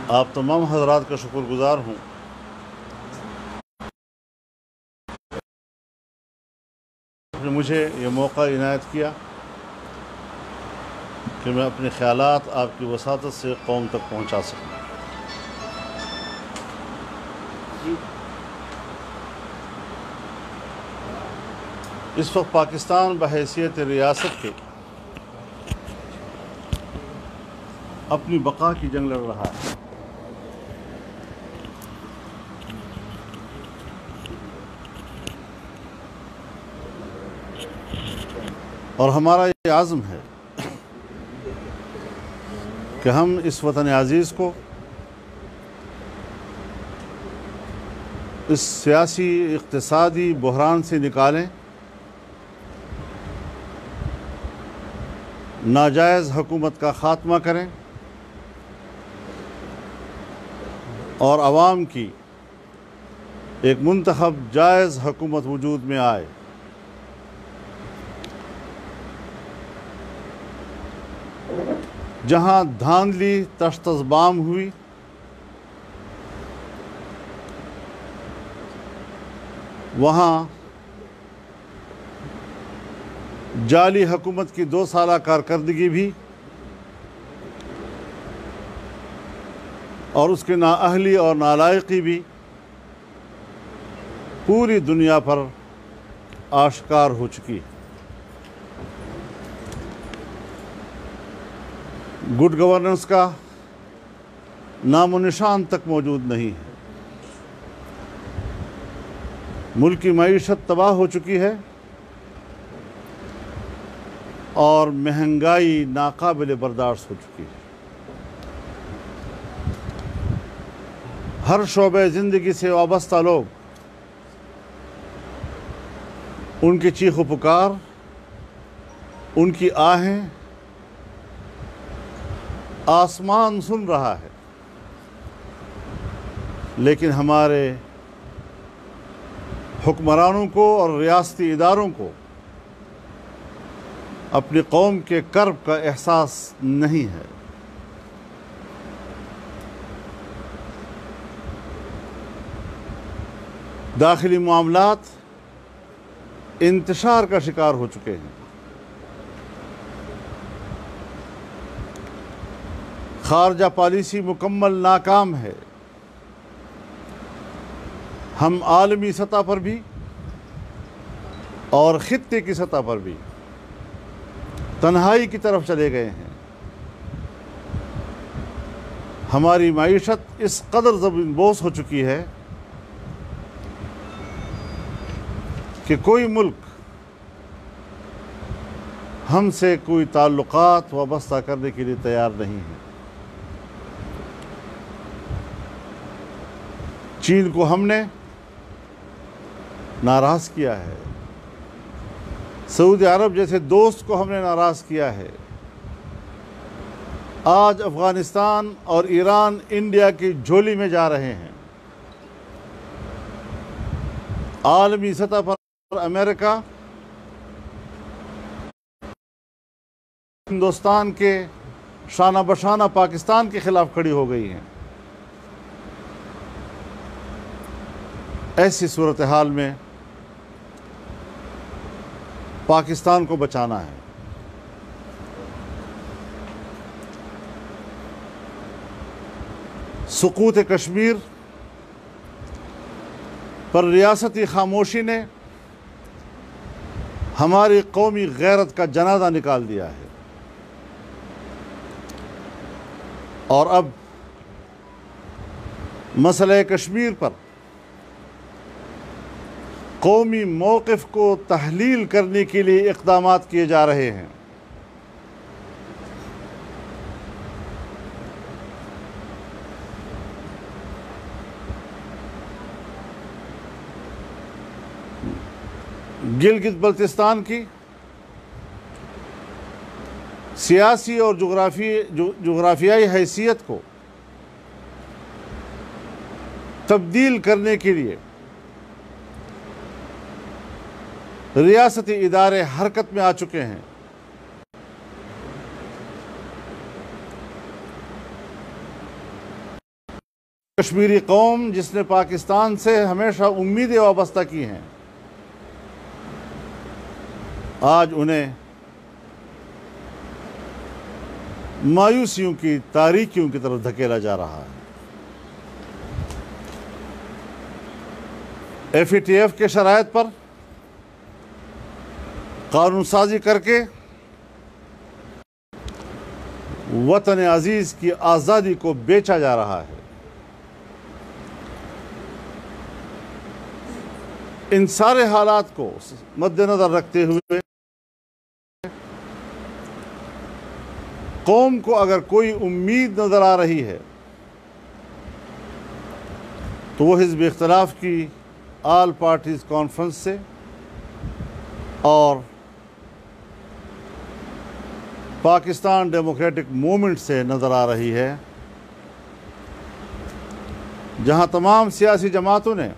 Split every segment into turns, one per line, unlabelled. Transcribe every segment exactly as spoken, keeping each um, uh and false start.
آپ تمام حضرات کا شکر گزار ہوں کہ مجھے یہ موقع عنایت کیا کہ میں اپنے خیالات آپ کی وساطت سے قوم تک پہنچا سکوں۔ اس وقت پاکستان بحیثیت ریاست کے اپنی بقا کی جنگ لڑ رہا ہے، اور ہمارا یہ عزم ہے کہ ہم اس وطن عزیز کو اس سیاسی اقتصادی بحران سے نکالیں، ناجائز حکومت کا خاتمہ کریں اور عوام کی ایک منتخب جائز حکومت وجود میں آئے۔ جہاں دھاندلی تشت بام ہوئی، وہاں جعلی حکومت کی دو سالہ کارکردگی بھی اور اس کے نااہلی اور نالائقی بھی پوری دنیا پر آشکار ہو چکی۔ گڈ گورننس کا نام و نشان تک موجود نہیں ہے۔ ملک کی معیشت تباہ ہو چکی ہے اور مہنگائی ناقابل برداشت ہو چکی ہے۔ ہر شعبے زندگی سے وابستہ لوگ، ان کی چیخ و پکار، ان کی آہیں آسمان سن رہا ہے، لیکن ہمارے حکمرانوں کو اور ریاستی اداروں کو اپنی قوم کے کرب کا احساس نہیں ہے۔ داخلی معاملات انتشار کا شکار ہو چکے ہیں۔ خارجہ پالیسی مکمل ناکام ہے۔ ہم عالمی سطح پر بھی اور خطے کی سطح پر بھی تنہائی کی طرف چلے گئے ہیں۔ ہماری معیشت اس قدر زمین بوس ہو چکی ہے کہ کوئی ملک ہم سے کوئی تعلقات وابستہ کرنے کے لیے تیار نہیں ہے۔ چین کو ہم نے ناراض کیا ہے، سعودی عرب جیسے دوست کو ہم نے ناراض کیا ہے۔ آج افغانستان اور ایران انڈیا کی جھولی میں جا رہے ہیں۔ عالمی سطح پر امریکہ ہندوستان کے شانہ بشانہ پاکستان کے خلاف کھڑی ہو گئی ہیں۔ ایسی صورتحال میں پاکستان کو بچانا ہے۔ سقوط کشمیر پر ریاستی خاموشی نے ہماری قومی غیرت کا جنازہ نکال دیا ہے، اور اب مسئلہ کشمیر پر قومی موقف کو تحلیل کرنے کے لیے اقدامات کیے جا رہے ہیں۔ گلگت بلتستان کی سیاسی اور جغرافی جغرافیائی حیثیت کو تبدیل کرنے کے لیے ریاستی ادارے حرکت میں آ چکے ہیں۔ کشمیری قوم جس نے پاکستان سے ہمیشہ امیدیں وابستہ کی ہیں، آج انہیں مایوسیوں کی تاریکیوں کی طرف دھکیلا جا رہا ہے۔ ایف اے ٹی ایف کے شرائط پر قانون سازی کر کے وطن عزیز کی آزادی کو بیچا جا رہا ہے۔ ان سارے حالات کو مد نظر رکھتے ہوئے قوم کو اگر کوئی امید نظر آ رہی ہے تو وہ حزب اختلاف کی آل پارٹیز کانفرنس سے اور پاکستان ڈیموکریٹک موومنٹ سے نظر آ رہی ہے، جہاں تمام سیاسی جماعتوں نے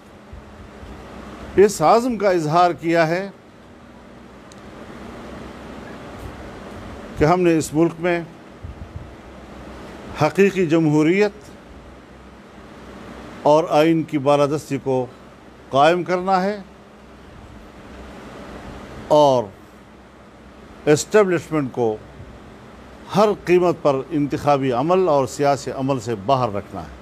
اس عزم کا اظہار کیا ہے کہ ہم نے اس ملک میں حقیقی جمہوریت اور آئین کی بالادستی کو قائم کرنا ہے اور اسٹیبلشمنٹ کو ہر قیمت پر انتخابی عمل اور سیاسی عمل سے باہر رکھنا ہے۔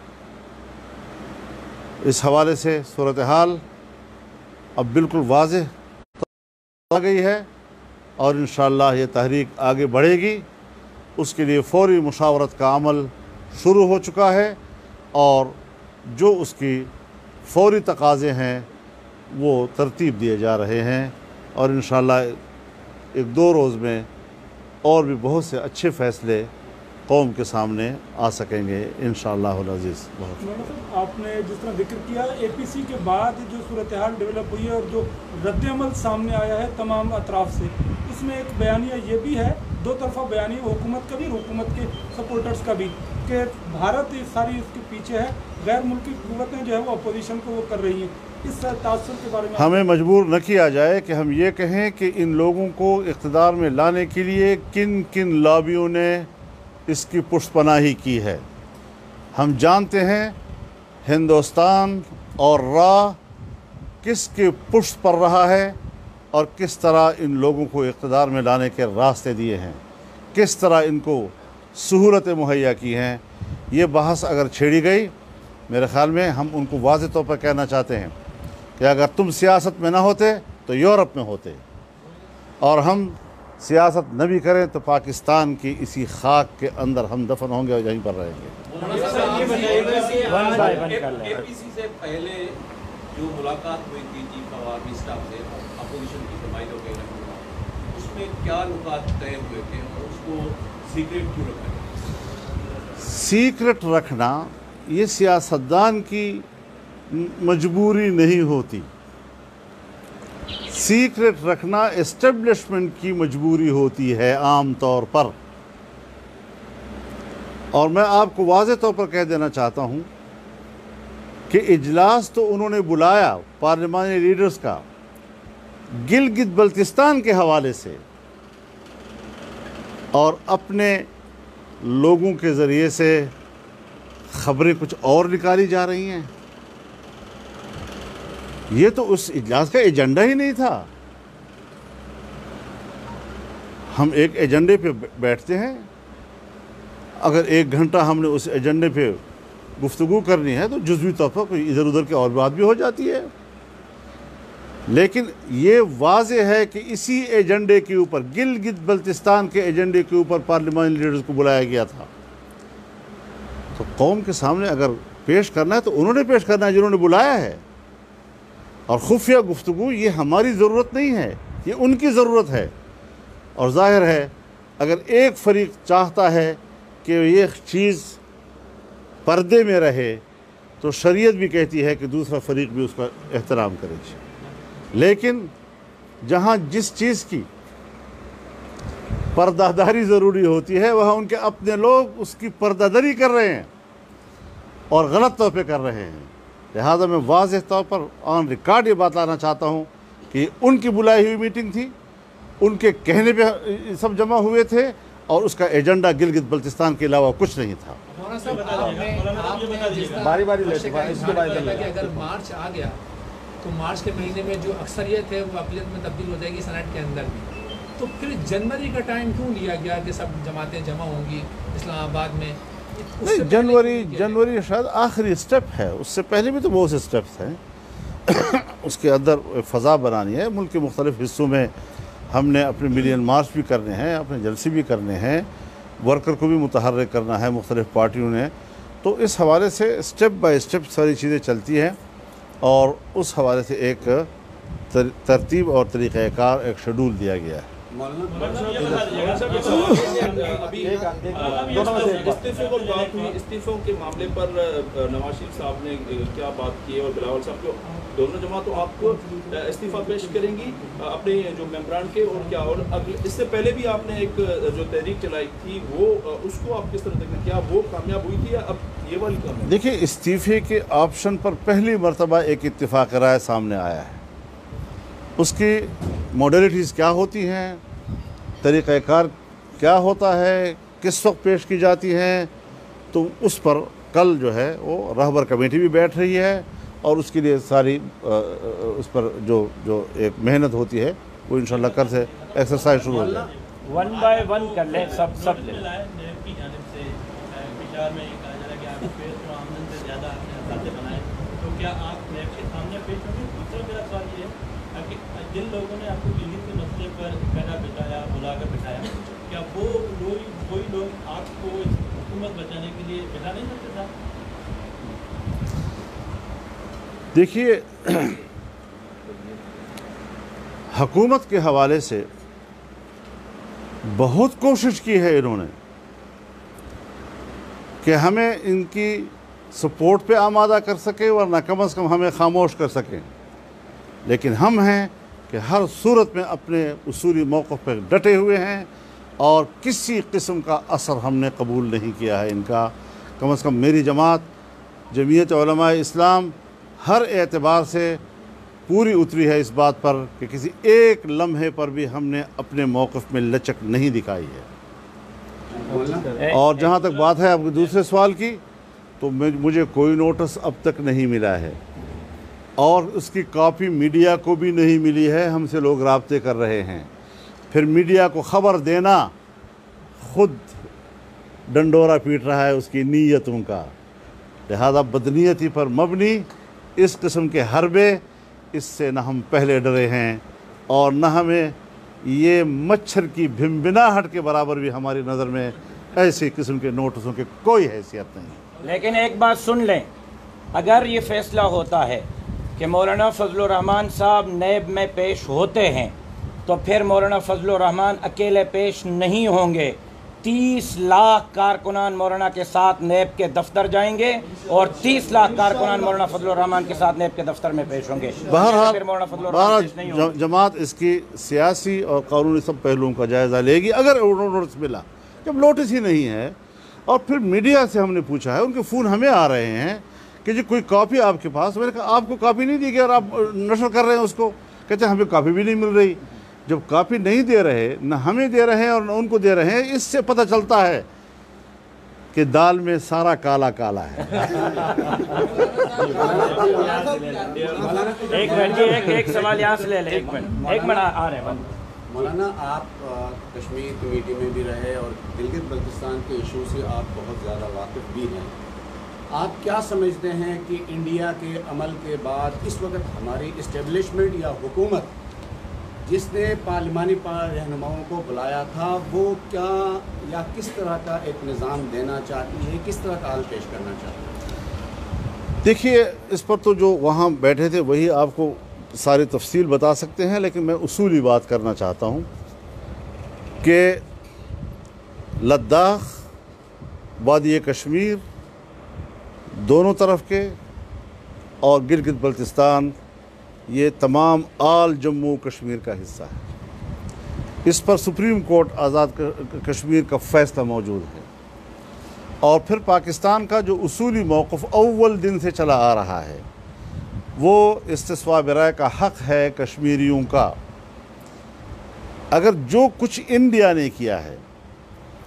اس حوالے سے صورتحال اب بالکل واضح ہو گئی ہے اور انشاءاللہ یہ تحریک آگے بڑھے گی۔ اس کے لیے فوری مشاورت کا عمل شروع ہو چکا ہے اور جو اس کی فوری تقاضے ہیں وہ ترتیب دیے جا رہے ہیں، اور انشاءاللہ ایک دو روز میں اور بھی بہت سے اچھے فیصلے قوم کے سامنے آ سکیں گے انشاءاللہ العزیز۔ بہت
مولانا صاحب، آپ نے جس طرح ذکر کیا اے پی سی کے بعد جو صورتحال ڈیولپ ہوئی ہے اور جو رد عمل سامنے آیا ہے تمام اطراف سے، اس میں ایک بیانیہ یہ بھی ہے، دو طرفہ بیانیہ حکومت کا بھی اور حکومت کے سپورٹرز کا بھی، کہ بھارت ساری اس کے پیچھے ہے، غیر ملکی قوتیں جو ہے وہ اپوزیشن کو وہ کر رہی ہیں۔ اس تاثر کے بارے میں
ہمیں مجبور نہ کیا جائے کہ ہم یہ کہیں کہ ان لوگوں کو اقتدار میں لانے کے لیے کن کن لابیوں نے اس کی پشت پناہی کی ہے۔ ہم جانتے ہیں ہندوستان اور راہ کس کے پشت پر رہا ہے اور کس طرح ان لوگوں کو اقتدار میں لانے کے راستے دیے ہیں، کس طرح ان کو سہولتیں مہیا کی ہیں۔ یہ بحث اگر چھیڑی گئی، میرے خیال میں ہم ان کو واضح طور پر کہنا چاہتے ہیں کہ اگر تم سیاست میں نہ ہوتے تو یورپ میں ہوتے، اور ہم سیاست نہ بھی کریں تو پاکستان کی اسی خاک کے اندر ہم دفن ہوں گے اور یہیں پر رہیں گے۔
اے پی سی سے پہلے جو ملاقات ہوئی تھی چیف آف آرمی اسٹاف سے اپوزیشن کی نمائندوں کے اس میں کیا نکات طے ہوئے تھے اور اس کو سیکرٹ کیوں رکھا گیا؟
سیکرٹ رکھنا یہ سیاستدان کی مجبوری نہیں ہوتی، سیکرٹ رکھنا اسٹیبلشمنٹ کی مجبوری ہوتی ہے عام طور پر۔ اور میں آپ کو واضح طور پر کہہ دینا چاہتا ہوں کہ اجلاس تو انہوں نے بلایا پارلیمانی لیڈرز کا گلگت بلتستان کے حوالے سے، اور اپنے لوگوں کے ذریعے سے خبریں کچھ اور نکالی جا رہی ہیں۔ یہ تو اس اجلاس کا ایجنڈا ہی نہیں تھا۔ ہم ایک ایجنڈے پہ بیٹھتے ہیں، اگر ایک گھنٹہ ہم نے اس ایجنڈے پہ گفتگو کرنی ہے تو جزوی طور پر کوئی ادھر ادھر کی اور بات بھی ہو جاتی ہے، لیکن یہ واضح ہے کہ اسی ایجنڈے کے اوپر، گلگت بلتستان کے ایجنڈے کے اوپر پارلیمانی لیڈرز کو بلایا گیا تھا۔ تو قوم کے سامنے اگر پیش کرنا ہے تو انہوں نے پیش کرنا ہے جنہوں نے بلایا ہے، اور خفیہ گفتگو یہ ہماری ضرورت نہیں ہے، یہ ان کی ضرورت ہے۔ اور ظاہر ہے اگر ایک فریق چاہتا ہے کہ یہ چیز پردے میں رہے تو شریعت بھی کہتی ہے کہ دوسرا فریق بھی اس کا احترام کرے۔ لیکن جہاں جس چیز کی پردہ داری ضروری ہوتی ہے وہاں ان کے اپنے لوگ اس کی پردہ داری کر رہے ہیں اور غلط طور پہ کر رہے ہیں۔ لہذا میں واضح طور پر آن ریکارڈ یہ بات لانا چاہتا ہوں کہ ان کی بلائی ہوئی میٹنگ تھی، ان کے کہنے پہ سب جمع ہوئے تھے، اور اس کا ایجنڈا گلگت بلتستان کے علاوہ کچھ نہیں تھا۔
باری باری لیتے ہیں اس کے بعد اگر مارچ آ گیا تو مارچ کے مہینے میں جو اکثریت ہے وہ اقلیت میں تبدیل ہو جائے گی سینٹ کے اندر بھی، تو پھر جنوری کا ٹائم کیوں لیا گیا کہ سب جماعتیں جمع ہوں گی اسلام آباد میں؟
نہیں، جنوری جنوری شاید آخری سٹیپ ہے، اس سے پہلے بھی تو بہت سے سٹیپس ہیں۔ اس کے اندر فضا بنانی ہے، ملک کے مختلف حصوں میں ہم نے اپنے ملین مارچ بھی کرنے ہیں، اپنے جلسے بھی کرنے ہیں، ورکر کو بھی متحرک کرنا ہے مختلف پارٹیوں نے، تو اس حوالے سے سٹیپ بائی سٹیپ ساری چیزیں چلتی ہیں، اور اس حوالے سے ایک ترتیب اور طریقہ کار، ایک شیڈول دیا گیا ہے۔
استعفوں کے معاملے پر نواز شریف صاحب نے کیا بات کی ہے اور بلاول صاحب کو دونوں جماعتوں آپ کو استعفیٰ پیش کریں گی اپنے جو ممبران کے، اور کیا اور اس سے پہلے بھی آپ نے ایک جو تحریک چلائی تھی وہ اس کو آپ کس طرح دیکھیں، کیا وہ کامیاب ہوئی تھی یا اب یہ والی کامیاب؟
دیکھیے، استعفے کے آپشن پر پہلی مرتبہ ایک اتفاق رائے سامنے آیا ہے، اس کی موڈیلٹیز کیا ہوتی ہیں، طریقہ کار کیا ہوتا ہے، کس وقت پیش کی جاتی ہیں، تو اس پر کل جو ہے وہ رہبر کمیٹی بھی بیٹھ رہی ہے، اور اس کے لیے ساری اس پر جو جو ایک محنت ہوتی ہے وہ انشاءاللہ کل سے ایکسرسائز شروع ہو جائے۔
ون بائی ون کر لیں، سب سب لیں۔
نیب کی جانب سے پشاور میں یہ کہا جا رہا ہے کہ آپ پیش تو آمدن سے زیادہ آپ نے اندازے بنائے، تو کیا آپ نیب کے سامنے پیش ہوں گے؟ دوسرا میرا سوال یہ ہے کہ جن لوگوں نے آپ کو گلگت کے مسئلے پر پیدا بٹھایا، بلا کر بٹھایا، کیا وہ لوگ وہی لوگ آپ کو حکومت بچانے کے لیے بٹھا نہیں سکتے تھا؟
دیکھیے، حکومت کے حوالے سے بہت کوشش کی ہے انہوں نے کہ ہمیں ان کی سپورٹ پہ آمادہ کر سکے، ورنہ کم از کم ہمیں خاموش کر سکیں، لیکن ہم ہیں کہ ہر صورت میں اپنے اصولی موقف پہ ڈٹے ہوئے ہیں، اور کسی قسم کا اثر ہم نے قبول نہیں کیا ہے ان کا۔ کم از کم میری جماعت جمعیت علماء اسلام ہر اعتبار سے پوری اتری ہے اس بات پر کہ کسی ایک لمحے پر بھی ہم نے اپنے موقف میں لچک نہیں دکھائی ہے۔ اور جہاں تک بات ہے آپ کے دوسرے سوال کی، تو مجھے کوئی نوٹس اب تک نہیں ملا ہے، اور اس کی کاپی میڈیا کو بھی نہیں ملی ہے، ہم سے لوگ رابطے کر رہے ہیں۔ پھر میڈیا کو خبر دینا خود ڈنڈورا پیٹ رہا ہے اس کی نیتوں کا، لہذا بدنیتی پر مبنی اس قسم کے حربے، اس سے نہ ہم پہلے ڈرے ہیں، اور نہ ہمیں یہ مچھر کی بھنبناہٹ کے برابر بھی ہماری نظر میں ایسی قسم کے نوٹسوں کی کوئی حیثیت نہیں۔
لیکن ایک بات سن لیں، اگر یہ فیصلہ ہوتا ہے کہ مولانا فضل الرحمان صاحب نیب میں پیش ہوتے ہیں، تو پھر مولانا فضل الرحمان اکیلے پیش نہیں ہوں گے، تیس لاکھ کارکنان مولانا کے ساتھ نیب کے دفتر جائیں گے، اور تیس لاکھ کارکنان مولانا فضل الرحمان کے ساتھ نیب کے دفتر میں پیش ہوں گے۔ پھر مولانا فضل الرحمان پیش نہیں ہوں
بہرحال
گے۔
جماعت اس کی سیاسی اور قانونی سب پہلوؤں کا جائزہ لے گی اگر نوٹس ملا۔ جب نوٹس ہی نہیں ہے، اور پھر میڈیا سے ہم نے پوچھا ہے، ان کے فون ہمیں آ رہے ہیں کہ جی کوئی کاپی آپ کے پاس، میں نے کہا آپ کو کاپی نہیں دی گئی اور آپ نشر کر رہے ہیں اس کو، کہتے ہیں ہمیں کاپی بھی نہیں مل رہی۔ جب کاپی نہیں دے رہے، نہ ہمیں دے رہے ہیں اور نہ ان کو دے رہے ہیں، اس سے پتہ چلتا ہے کہ دال میں سارا کالا کالا ہے۔
ایک منٹ، ایک ایک سوال یہاں سے لے لیں، ایک منٹ ایک منٹ آ رہے ہیں۔
مولانا، آپ کشمیر کمیٹی میں بھی رہے اور گلگت بلتستان کے ایشو سے آپ بہت زیادہ واقف بھی ہیں، آپ کیا سمجھتے ہیں کہ انڈیا کے عمل کے بعد اس وقت ہماری اسٹیبلشمنٹ یا حکومت جس نے پارلیمانی رہنماؤں کو بلایا تھا، وہ کیا یا کس طرح کا ایک نظام دینا چاہتی ہے، کس طرح کا حل پیش کرنا چاہتی ہے؟
دیکھیے، اس پر تو جو وہاں بیٹھے تھے وہی آپ کو ساری تفصیل بتا سکتے ہیں، لیکن میں اصولی بات کرنا چاہتا ہوں کہ لداخ، وادی کشمیر دونوں طرف کے، اور گلگت بلتستان، یہ تمام آل جموں کشمیر کا حصہ ہے۔ اس پر سپریم کورٹ آزاد کشمیر کا فیصلہ موجود ہے، اور پھر پاکستان کا جو اصولی موقف اول دن سے چلا آ رہا ہے، وہ استصواب رائے کا حق ہے کشمیریوں کا۔ اگر جو کچھ انڈیا نے کیا ہے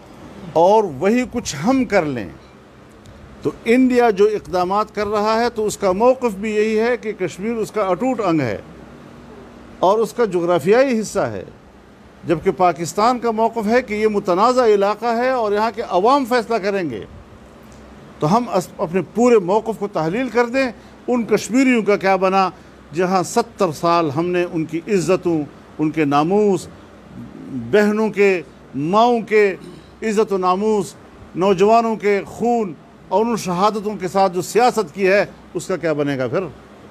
اور وہی کچھ ہم کر لیں تو انڈیا جو اقدامات کر رہا ہے تو اس کا موقف بھی یہی ہے کہ کشمیر اس کا اٹوٹ انگ ہے اور اس کا جغرافیائی حصہ ہے، جبکہ پاکستان کا موقف ہے کہ یہ متنازع علاقہ ہے اور یہاں کے عوام فیصلہ کریں گے۔ تو ہم اپنے پورے موقف کو تحلیل کر دیں، ان کشمیریوں کا کیا بنا جہاں ستر سال ہم نے ان کی عزتوں، ان کے ناموس، بہنوں کے، ماؤں کے عزت و ناموس، نوجوانوں کے خون اور ان شہادتوں کے ساتھ جو سیاست کی ہے اس کا کیا بنے گا پھر؟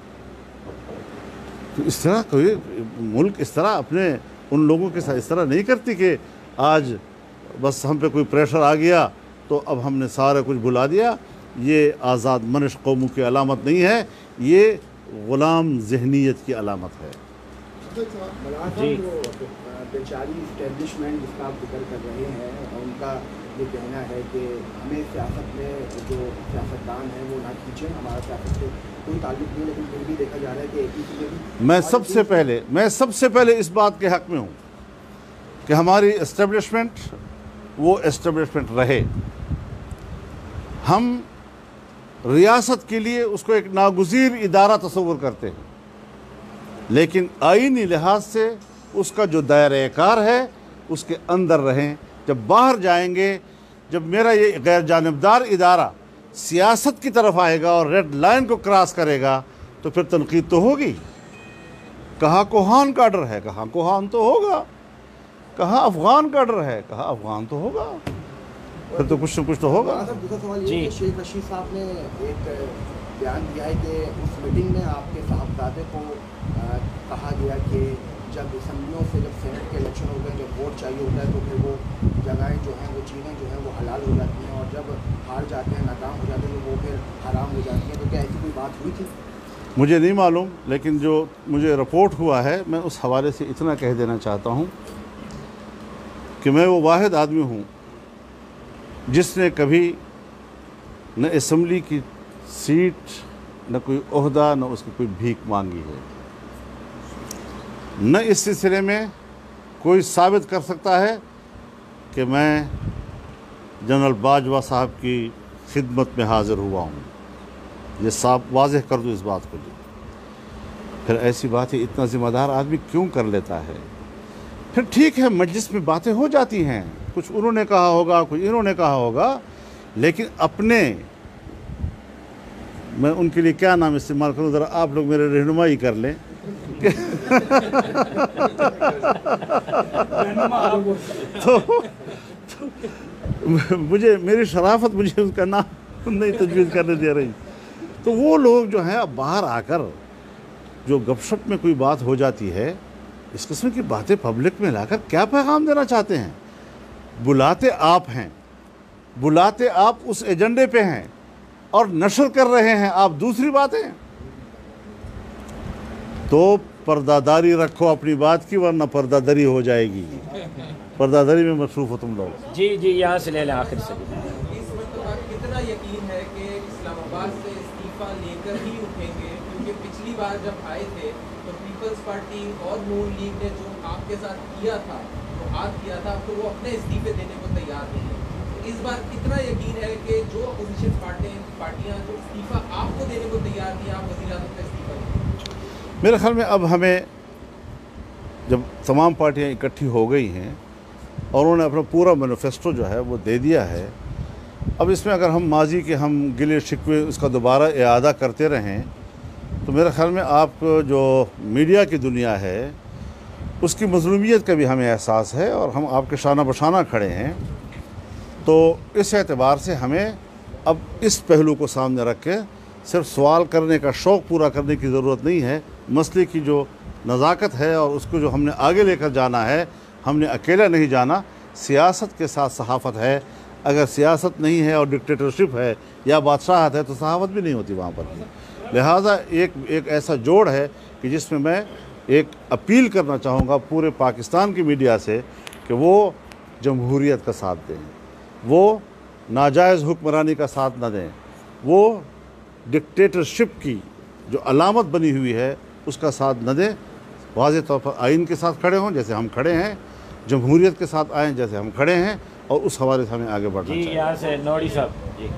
تو اس طرح کوئی ملک اس طرح اپنے ان لوگوں کے ساتھ اس طرح نہیں کرتی کہ آج بس ہم پہ کوئی پریشر آ گیا تو اب ہم نے سارا کچھ بھلا دیا۔ یہ آزاد منش قوموں کی علامت نہیں ہے، یہ غلام ذہنیت کی علامت ہے۔
جی بیچاری اسٹیبلشمنٹ جس کا آپ ذکر کر رہے ہیں، ان کا یہ کہنا ہے کہ ہمیں سیاست میں جو سیاستدان ہیں وہ نہ کھینچیں، ہمارا سیاست سے کوئی تعلق نہیں، لیکن پھر بھی دیکھا جا رہا ہے کہ اے پی سی میں بھی
میں سب سے پہلے میں سب سے پہلے اس بات کے حق میں ہوں کہ ہماری اسٹیبلشمنٹ وہ اسٹیبلشمنٹ رہے۔ ہم ریاست کے لیے اس کو ایک ناگزیر ادارہ تصور کرتے ہیں، لیکن آئینی لحاظ سے اس کا جو دائرہ کار ہے اس کے اندر رہیں۔ جب باہر جائیں گے، جب میرا یہ غیر جانبدار ادارہ سیاست کی طرف آئے گا اور ریڈ لائن کو کراس کرے گا تو پھر تنقید تو ہوگی۔ کہاں کوہان کا ڈر ہے، کہاں کوہان تو ہوگا، کہاں افغان کا ڈر ہے، کہاں افغان تو ہوگا، پھر تو کچھ نہ کچھ تو ہوگا۔
دوسرا سوال یہ ہے کہ شیخ رشید صاحب نے ایک بیان دیا ہے کہ اس میٹنگ میں آپ کے صاحبزادے کو کہا گیا کہ جب اسمبلیوں سے جب سینٹ کے الیکشن ہو گئے، جب ووٹ چاہیے ہوتا ہے تو پھر وہ جگہیں جو ہیں وہ چیزیں جو ہیں وہ حلال ہو جاتی ہیں، اور جب ہار جاتے ہیں، ناکام ہو جاتے ہیں تو وہ پھر حرام ہو جاتی ہیں۔ تو کیا ایسی کوئی بات ہوئی تھی؟
مجھے نہیں معلوم، لیکن جو مجھے رپورٹ ہوا ہے میں اس حوالے سے اتنا کہہ دینا چاہتا ہوں کہ میں وہ واحد آدمی ہوں جس نے کبھی نہ اسمبلی کی سیٹ، نہ کوئی عہدہ، نہ اس کی کوئی بھیک مانگی ہے، نہ اس سلسلے میں کوئی ثابت کر سکتا ہے کہ میں جنرل باجوہ صاحب کی خدمت میں حاضر ہوا ہوں۔ یہ صاحب واضح کر دوں اس بات کو جی۔ پھر ایسی باتیں اتنا ذمہ دار آدمی کیوں کر لیتا ہے؟ پھر ٹھیک ہے، مجلس میں باتیں ہو جاتی ہیں، کچھ انہوں نے کہا ہوگا، کچھ انہوں نے کہا ہوگا، لیکن اپنے میں ان کے لیے کیا نام استعمال کروں، ذرا آپ لوگ میرے رہنمائی کر لیں۔ تو مجھے میری شرافت مجھے اس کا نام نہیں تجویز کرنے دے رہی۔ تو وہ لوگ جو ہیں اب باہر آ کر جو گپ شپ میں کوئی بات ہو جاتی ہے، اس قسم کی باتیں پبلک میں لا کر کیا پیغام دینا چاہتے ہیں؟ بلاتے آپ ہیں، بلاتے آپ اس ایجنڈے پہ ہیں اور نشر کر رہے ہیں آپ دوسری باتیں۔ تو پردہ داری رکھو اپنی بات کی، ورنہ پردہ دری ہو جائے گی۔ پردہ دری میں مصروف ہو تم لوگ۔
جی جی یہاں سے لے لیں آخر سے۔
اس مرتبہ کتنا یقین ہے کہ اسلام آباد سے استعفیٰ لے کر ہی اٹھیں گے؟ کیونکہ پچھلی بار جب آئے تھے تو پیپلز پارٹی اور نون لیگ نے جو آپ کے ساتھ کیا تھا، جو آج کیا تھا، تو وہ اپنے استعفے دینے کو تیار نہیں ہے۔ اس بار کتنا یقین ہے کہ جو اپوزیشن پارٹیاں جو استعفیٰ آپ کو دینے کو تیار نہیں، آپ وزیر اعظم کا استعفیٰ دیں؟
میرے خیال میں اب ہمیں، جب تمام پارٹیاں اکٹھی ہو گئی ہیں اور انہوں نے اپنا پورا مینیفیسٹو جو ہے وہ دے دیا ہے، اب اس میں اگر ہم ماضی کے ہم گلے شکوے اس کا دوبارہ اعادہ کرتے رہیں تو میرے خیال میں آپ جو میڈیا کی دنیا ہے اس کی مظلومیت کا بھی ہمیں احساس ہے، اور ہم آپ کے شانہ بشانہ کھڑے ہیں۔ تو اس اعتبار سے ہمیں اب اس پہلو کو سامنے رکھ کے صرف سوال کرنے کا شوق پورا کرنے کی ضرورت نہیں ہے، مسئلے کی جو نزاکت ہے اور اس کو جو ہم نے آگے لے کر جانا ہے، ہم نے اکیلا نہیں جانا، سیاست کے ساتھ صحافت ہے۔ اگر سیاست نہیں ہے اور ڈکٹیٹرشپ ہے یا بادشاہت ہے تو صحافت بھی نہیں ہوتی وہاں پر۔ لہٰذا ایک ایک ایسا جوڑ ہے کہ جس میں میں ایک اپیل کرنا چاہوں گا پورے پاکستان کی میڈیا سے کہ وہ جمہوریت کا ساتھ دیں، وہ ناجائز حکمرانی کا ساتھ نہ دیں، وہ ڈکٹیٹرشپ کی جو علامت بنی ہوئی ہے اس کا ساتھ نہ دیں، واضح طور پر آئین کے ساتھ کھڑے ہوں جیسے ہم کھڑے ہیں، جمہوریت کے ساتھ آئیں جیسے ہم کھڑے ہیں، اور اس حوالے سے ہمیں آگے بڑھنا
جی
چاہیے۔
یہاں سے نوڑی صاحب جی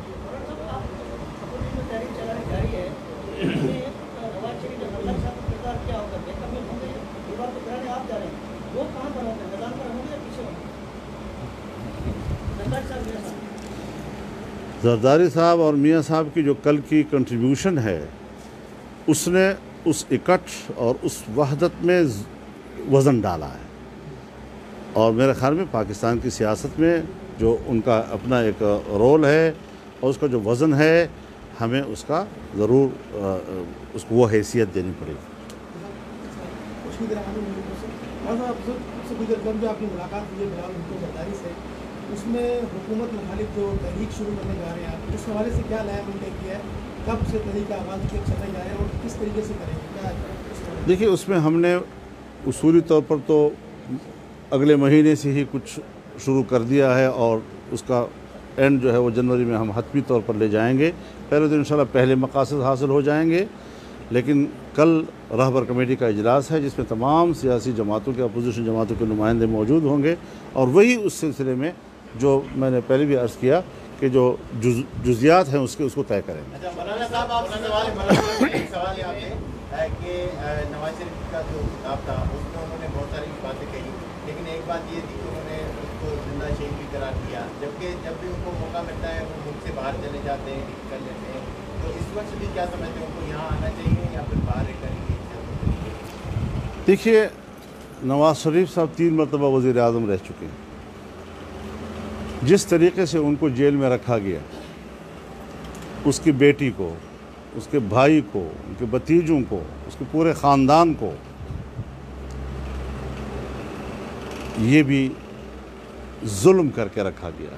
زرداری صاحب اور میاں صاحب کی جو کل کی کنٹریبیوشن ہے اس نے اس اکٹھ اور اس وحدت میں وزن ڈالا ہے، اور میرے خیال میں پاکستان کی سیاست میں جو ان کا اپنا ایک رول ہے اور اس کا جو وزن ہے ہمیں اس کا ضرور اس کو وہ حیثیت دینی پڑے گی۔
جو آپ کی ملاقات ہوئی ہے بلاول بھٹو زرداری سے، اس میں حکومت مخالف جو تحریک شروع کرنے جا رہے ہیں آپ اس حوالے سے کیا نیا طے کیا ہے، کب سے تحریک کا آغاز چلنے جا رہے ہیں اور کس طریقے سے کریں گے؟ کیا
دیکھیے اس میں ہم نے اصولی طور پر تو اگلے مہینے سے ہی کچھ شروع کر دیا ہے، اور اس کا اینڈ جو ہے وہ جنوری میں ہم حتمی طور پر لے جائیں گے۔ پہلے تو انشاءاللہ پہلے مقاصد حاصل ہو جائیں گے، لیکن کل رہبر کمیٹی کا اجلاس ہے جس میں تمام سیاسی جماعتوں کے اپوزیشن جماعتوں کے نمائندے موجود ہوں گے، اور وہی اس سلسلے میں جو میں نے پہلے بھی عرض کیا کہ جو جز جزیات ہیں اس کے اس کو طے کریں گے۔
مولانا صاحب آپ سوال ایک سوال یہاں پہ ہے کہ نواز شریف کا جو خطاب تھا اس میں انہوں نے بہت ساری باتیں کہی، لیکن ایک بات یہ تھی کہ انہوں نے اس کو زندہ شہید بھی قرار دیا، جبکہ جب بھی ان کو موقع ملتا ہے وہ ملک سے باہر چلے جاتے ہیں، کر لیتے ہیں، تو اس وقت بھی کیا سمجھتے ہیں ان کو یہاں آنا چاہیے یا پھر باہر رہ کر ہی؟
دیکھیے نواز شریف صاحب تین مرتبہ وزیر اعظم رہ چکے ہیں، جس طریقے سے ان کو جیل میں رکھا گیا، اس کی بیٹی کو، اس کے بھائی کو، ان کے بھتیجوں کو، اس کے پورے خاندان کو، یہ بھی ظلم کر کے رکھا گیا۔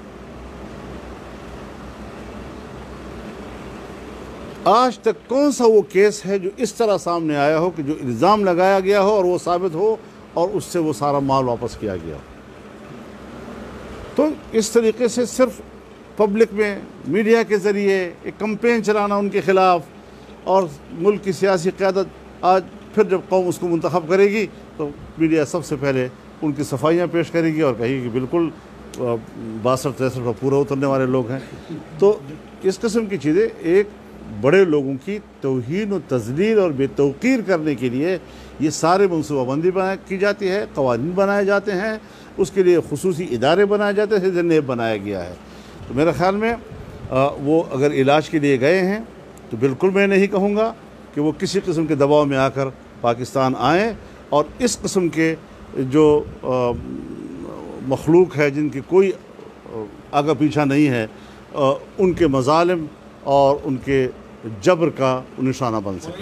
آج تک کون سا وہ کیس ہے جو اس طرح سامنے آیا ہو کہ جو الزام لگایا گیا ہو اور وہ ثابت ہو اور اس سے وہ سارا مال واپس کیا گیا ہو؟ تو اس طریقے سے صرف پبلک میں میڈیا کے ذریعے ایک کمپین چلانا ان کے خلاف، اور ملک کی سیاسی قیادت آج پھر جب قوم اس کو منتخب کرے گی تو میڈیا سب سے پہلے ان کی صفائیاں پیش کرے گی اور کہے گی کہ بالکل باسٹھ تریسٹھ پر پورا اترنے والے لوگ ہیں۔ تو اس قسم کی چیزیں ایک بڑے لوگوں کی توہین و تذلیل اور بے توقیر کرنے کے لیے یہ سارے منصوبہ بندی بنا کی جاتی ہے، قوانین بنائے جاتے ہیں، اس کے لیے خصوصی ادارے بنائے جاتے ہیں، جیسے نیب بنایا گیا ہے۔ تو میرے خیال میں وہ اگر علاج کے لیے گئے ہیں تو بالکل میں نہیں کہوں گا کہ وہ کسی قسم کے دباؤ میں آ کر پاکستان آئیں، اور اس قسم کے جو مخلوق ہے جن کی کوئی آگا پیچھا نہیں ہے ان کے مظالم اور ان کے جبر کا نشانہ بن سکے۔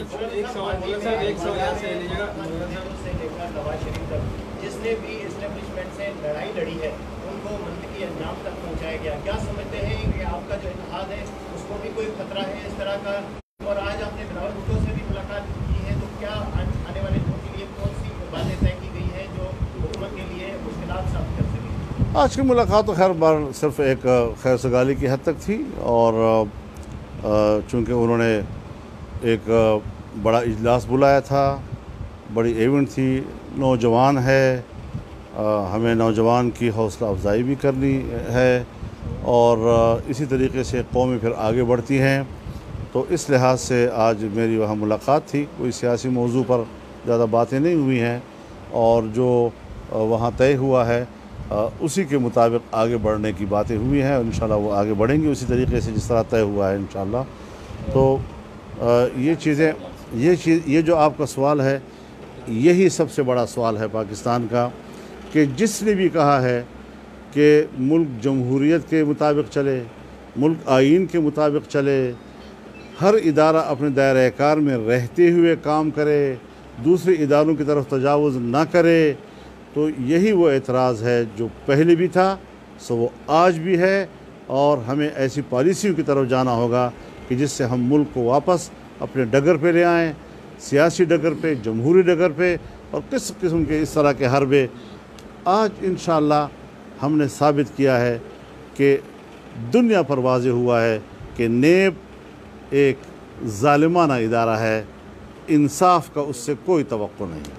جس نے بھی اسٹیبلشمنٹ سے لڑائی لڑی ہے ان کو منطقی انجام تک پہنچایا گیا، کیا سمجھتے ہیں کہ آپ کا جو اتحاد ہے اس کو بھی کوئی خطرہ ہے اس طرح کا؟ اور آج آپ نے بلاول بھٹو سے بھی ملاقات کی ہے، تو کیا آنے والے دنوں کے لیے کون سی باتیں طے کی گئی ہیں جو حکومت کے لیے مشکلات ثابت کر سکیں؟
آج کی ملاقات تو خیر بار صرف ایک خیر سگالی کی حد تک تھی، اور چونکہ انہوں نے ایک بڑا اجلاس بلایا تھا، بڑی ایونٹ تھی، نوجوان ہے، ہمیں نوجوان کی حوصلہ افزائی بھی کرنی ہے، اور اسی طریقے سے قومیں پھر آگے بڑھتی ہیں، تو اس لحاظ سے آج میری وہاں ملاقات تھی۔ کوئی سیاسی موضوع پر زیادہ باتیں نہیں ہوئی ہیں، اور جو وہاں طے ہوا ہے اسی کے مطابق آگے بڑھنے کی باتیں ہوئی ہیں، اور انشاءاللہ وہ آگے بڑھیں گی اسی طریقے سے جس طرح طے ہوا ہے انشاءاللہ۔ تو یہ چیزیں یہ چیز یہ جو آپ کا سوال ہے یہی سب سے بڑا سوال ہے پاکستان کا، کہ جس نے بھی کہا ہے کہ ملک جمہوریت کے مطابق چلے، ملک آئین کے مطابق چلے، ہر ادارہ اپنے دائرہ کار میں رہتے ہوئے کام کرے، دوسرے اداروں کی طرف تجاوز نہ کرے، تو یہی وہ اعتراض ہے جو پہلے بھی تھا سو وہ آج بھی ہے، اور ہمیں ایسی پالیسیوں کی طرف جانا ہوگا کہ جس سے ہم ملک کو واپس اپنے ڈگر پہ لے آئیں، سیاسی ڈگر پہ، جمہوری ڈگر پہ، اور کس قسم کے اس طرح کے حربے آج انشاءاللہ ہم نے ثابت کیا ہے کہ دنیا پر واضح ہوا ہے کہ نیب ایک ظالمانہ ادارہ ہے، انصاف کا اس سے کوئی توقع نہیں ہے۔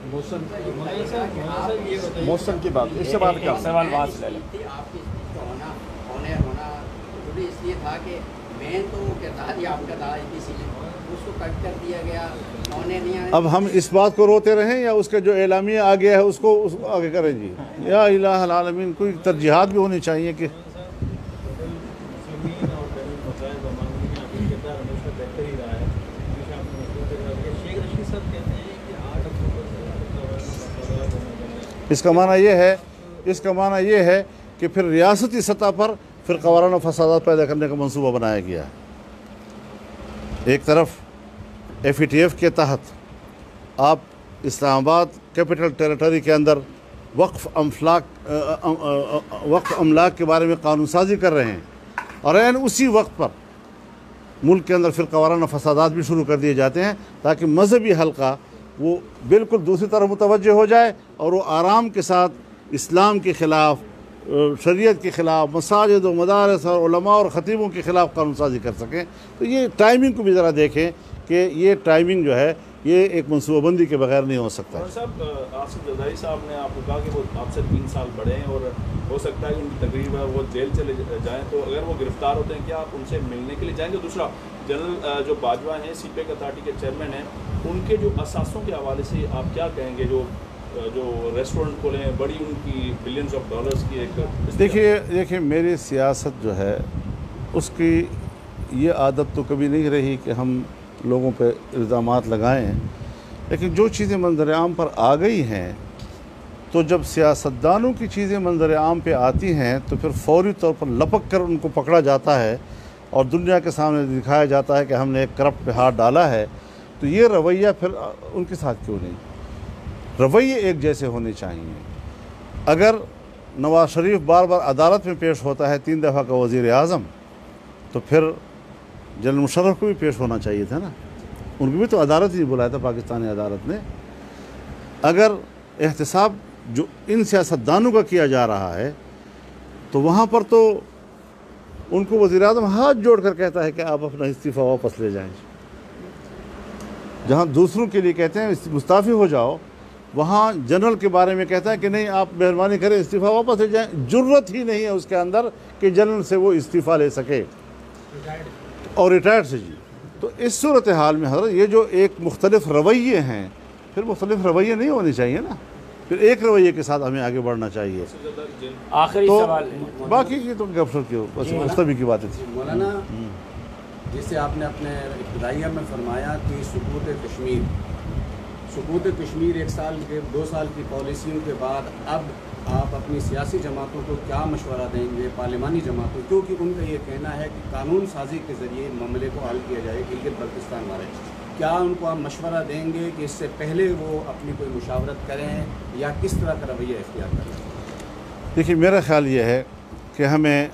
मौसम की बात इससे बात कर
सवाल बात ले लो।
आपकी होना होने होना जरूरी इसलिए था कि मैं तो किरदार ही आपका था इसीलिए उसको कट कर दिया गया, होने नहीं आने।
अब हम इस बात को रोते रहें या उसका जो एलामिया आ गया है उसको उस आगे करें जी? या इलाहुल आलमीन, कोई तरजीहात भी होनी चाहिए कि इसका माना ये है इसका माना ये है कि फिर रियासती सतह पर फिर क़वारान फसादात पैदा करने का मंसूबा बनाया गया है। एक तरफ एफ ई टी एफ के तहत आप इस्लामाबाद कैपिटल टेरिटरी के अंदर वक्फ अमलाक वक्फ अमलाक के बारे में कानून साजी कर रहे हैं और एन उसी वक्त पर मुल्क के अंदर फिर क़वारान फसादात भी शुरू कर दिए जाते हैं ताकि मजहबी हल्का वो बिल्कुल दूसरी तरफ मुतवज्जे हो जाए और वो आराम के साथ इस्लाम के ख़िलाफ़, शरीयत के ख़िलाफ़, मसाजिद और मदारस और उलमा और ख़तीबों के ख़िलाफ़ कानून साजी कर सकें। तो ये टाइमिंग को भी ज़रा देखें कि ये टाइमिंग जो है ये एक मनसूबाबंदी के बगैर नहीं हो सकता।
साहब आसिफ जरदारी साहब ने आपको कहा कि वो आपसे तीन साल बड़े हैं और हो सकता है कि उनकी तकरीब है वो जेल चले जाएँ, तो अगर वो गिरफ़्तार होते हैं क्या आप उनसे मिलने के लिए जाएंगे? दूसरा, जनरल जो बाजवा हैं सी पेक अथॉरिटी के चेयरमैन हैं, उनके जो असासों के हवाले से आप क्या कहेंगे? जो जो रेस्टोरेंट खोले हैं, बड़ी उनकी बिलियंस ऑफ डॉलर्स की एक,
देखिए देखिए मेरी सियासत जो है उसकी ये आदत तो कभी नहीं रही कि हम लोगों पे इल्ज़ामात लगाएं, लेकिन जो चीज़ें मंजर आम पर आ गई हैं तो जब सियासतदानों की चीज़ें मंजर आम पे आती हैं तो फिर फौरी तौर पर लपक कर उनको पकड़ा जाता है और दुनिया के सामने दिखाया जाता है कि हमने एक करप्ट पे हाथ डाला है। तो ये रवैया फिर उनके साथ क्यों नहीं? रवैये एक जैसे होने चाहिए। अगर नवाज शरीफ बार बार अदालत में पेश होता है, तीन दफ़ा का वज़ीर आज़म, तो फिर जनरल मुशर्रफ को भी पेश होना चाहिए था ना। उनको भी तो अदालत ही बुलाया था, पाकिस्तानी अदालत ने। अगर एहतसाब जो इन सियासतदानों का किया जा रहा है तो वहाँ पर तो उनको वज़ीर आज़म हाथ जोड़ कर कहता है कि आप अपना इस्तीफ़ा वापस ले जाएं। जहाँ दूसरों के लिए कहते हैं मुस्ताफ़ी हो जाओ, वहाँ जनरल के बारे में कहता है कि नहीं आप मेहरबानी करें इस्तीफ़ा वापस ले जाएं। जुर्रत ही नहीं है उसके अंदर कि जनरल से वो इस्तीफ़ा ले सके और रिटायर्ड से जी। तो इस सूरत हाल में हज़रत ये जो एक मुख्तलिफ रवैये हैं, फिर मुख्तलिफ रवैये नहीं होने चाहिए ना, फिर एक रवैये के साथ हमें आगे बढ़ना चाहिए।
आखिरी
तो
सवाल,
बाकी की तो गपशप की बस मुस्तबी की बातें थी।
मौलाना, जैसे आपने अपने इब्तिदाइया में फरमाया कि सुकूत कश्मीर सुकूत कश्मीर एक साल के दो साल की पॉलिसियों के बाद अब आप अपनी सियासी जमातों को क्या मशवरा देंगे, पार्लिमानी जमातों, क्योंकि उनका ये कहना है कि कानून साजी के ज़रिए मामले को हल किया जाए गिलगित बल्तिस्तान वाले, क्या उनको आप मशवरा देंगे कि इससे पहले वो अपनी कोई मुशावरत करें या किस तरह का रवैया इख्तियार करें?
देखिए मेरा ख़्याल ये है कि हमें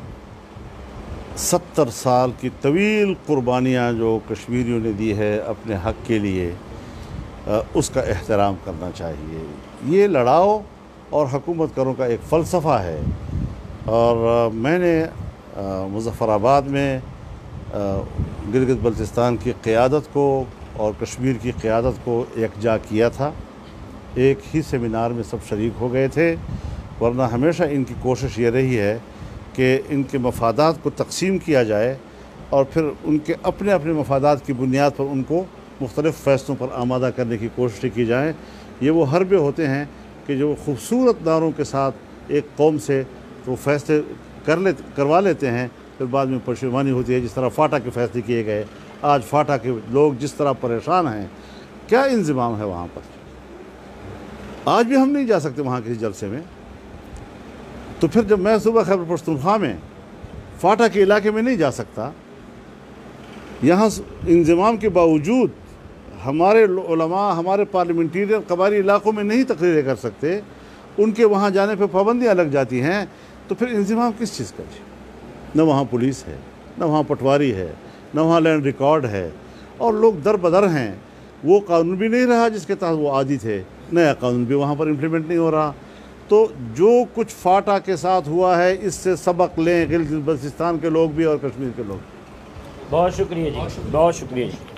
सत्तर साल की तवील कुर्बानियाँ जो कश्मीरियों ने दी है अपने हक़ के लिए, उसका एहतराम करना चाहिए। ये लड़ाओ और हुकूमत करो का एक फ़लसफ़ा है। और मैंने मुज़फ़्फ़राबाद में गिलगित बल्तिस्तान की क़ियादत को और कश्मीर की क़ियादत को यकजा किया था। एक ही सेमिनार में सब शरीक हो गए थे, वरना हमेशा इनकी कोशिश ये रही है कि इनके मफादात को तकसीम किया जाए और फिर उनके अपने अपने मफादात की बुनियाद पर उनको मुख्तलिफ़ फ़ैसलों पर आमादा करने की कोशिश की जाए। ये वो हरबे होते हैं कि जो खूबसूरत नारों के साथ एक कौम से वो फ़ैसले कर ले करवा लेते हैं, फिर बाद में परेशानी होती है। जिस तरह फाटा के फ़ैसले किए गए, आज फाटा के लोग जिस तरह परेशान हैं, क्या इंतज़ाम है वहाँ पर? आज भी हम नहीं जा सकते वहाँ किसी जलसे में। तो फिर जब मैं सुबह खैबर पख्तूनख्वा में फाटा के इलाके में नहीं जा सकता, यहाँ इंतज़ाम के बावजूद हमारे उलमा हमारे पार्लियामेंटेरियन कबायली इलाक़ों में नहीं तकरीरें कर सकते, उनके वहाँ जाने पर पाबंदियाँ लग जाती हैं, तो फिर इंतज़ाम किस चीज़ का? न वहाँ पुलिस है, न वहाँ पटवारी है, न वहाँ लैंड रिकॉर्ड है, और लोग दर बदर हैं। वो कानून भी नहीं रहा जिसके तहत वो आदी थे, नया कानून भी वहाँ पर इम्प्लीमेंट नहीं हो रहा। तो जो कुछ फाटा के साथ हुआ है, इससे सबक लें गिलगित बल्तिस्तान के लोग भी और कश्मीर के लोग।
बहुत शुक्रिया जी, बहुत शुक्रिया जी।